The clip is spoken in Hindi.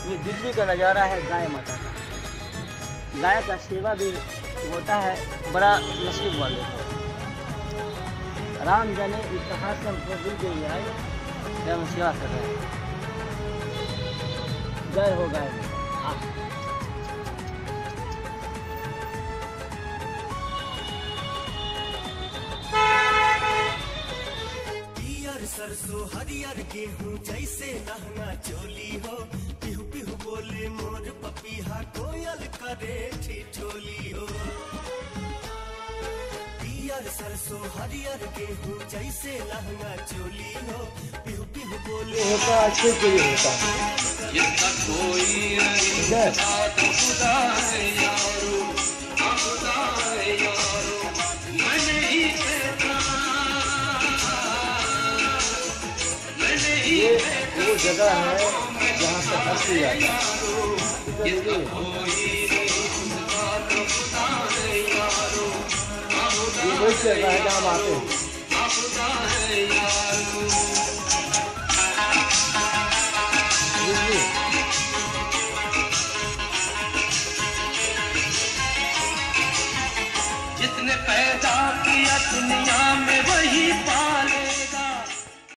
ये बिजली का नज़ारा है गाय माता का। गाय का सेवा भी होता है, बड़ा नसीब वाले को। राम जाने इस कहाँ से हमको मिल गई है, हम सेवा कर रहे हैं। जय हो गाय। सरसों हरियर गेहूं जैसे लहंगा चोली हो, पिहु पिहु बोले मोर पपीहा, कोयल करे ठिठोली हो। पियर सरसों हरियर गेहूं जैसे लहंगा चोली हो, पिहु पिहु बोले होता अच्छे के लिए होता है। जिसका कोई नहीं साथ खुदा है यारो, खुदा है यारो, मैं नहीं कहता। ये वो जगह है जहाँ से हंसी जाता है। ये वही जगह है जहाँ हम आते हैं। जिसने पैदा किया दुनिया में वही पाले,